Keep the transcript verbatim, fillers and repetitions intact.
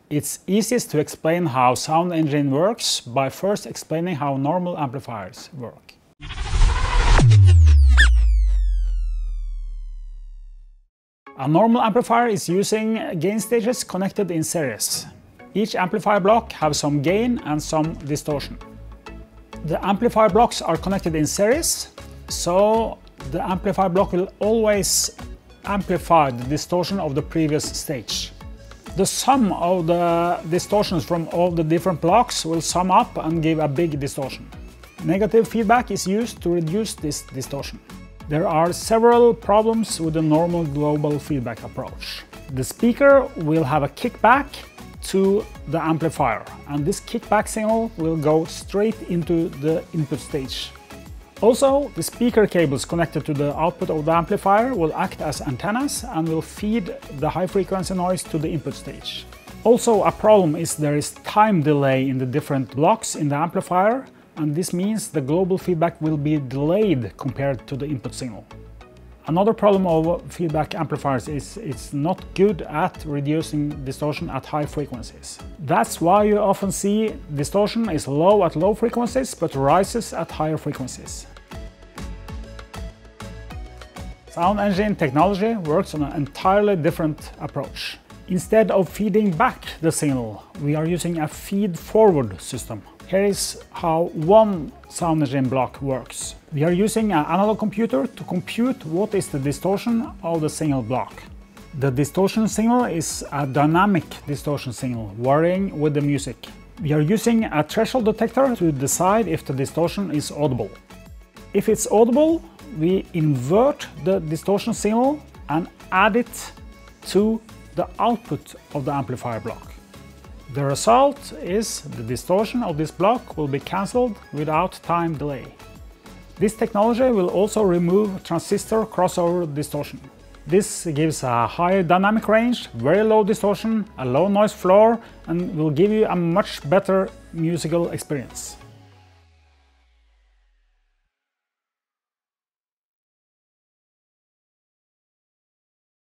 It's easiest to explain how SoundEngine works by first explaining how normal amplifiers work. A normal amplifier is using gain stages connected in series. Each amplifier block has some gain and some distortion. The amplifier blocks are connected in series, so the amplifier block will always amplify the distortion of the previous stage. The sum of the distortions from all the different blocks will sum up and give a big distortion. Negative feedback is used to reduce this distortion. There are several problems with the normal global feedback approach. The speaker will have a kickback to the amplifier, and this kickback signal will go straight into the input stage. Also, the speaker cables connected to the output of the amplifier will act as antennas and will feed the high-frequency noise to the input stage. Also, a problem is there is time delay in the different blocks in the amplifier, and this means the global feedback will be delayed compared to the input signal. Another problem of feedback amplifiers is it's not good at reducing distortion at high frequencies. That's why you often see distortion is low at low frequencies but rises at higher frequencies. SoundEngine technology works on an entirely different approach. Instead of feeding back the signal, we are using a feed-forward system. Here is how one SoundEngine block works. We are using an analog computer to compute what is the distortion of the signal block. The distortion signal is a dynamic distortion signal, varying with the music. We are using a threshold detector to decide if the distortion is audible. If it's audible, we invert the distortion signal and add it to the output of the amplifier block. The result is the distortion of this block will be cancelled without time delay. This technology will also remove transistor crossover distortion. This gives a higher dynamic range, very low distortion, a low noise floor, and will give you a much better musical experience.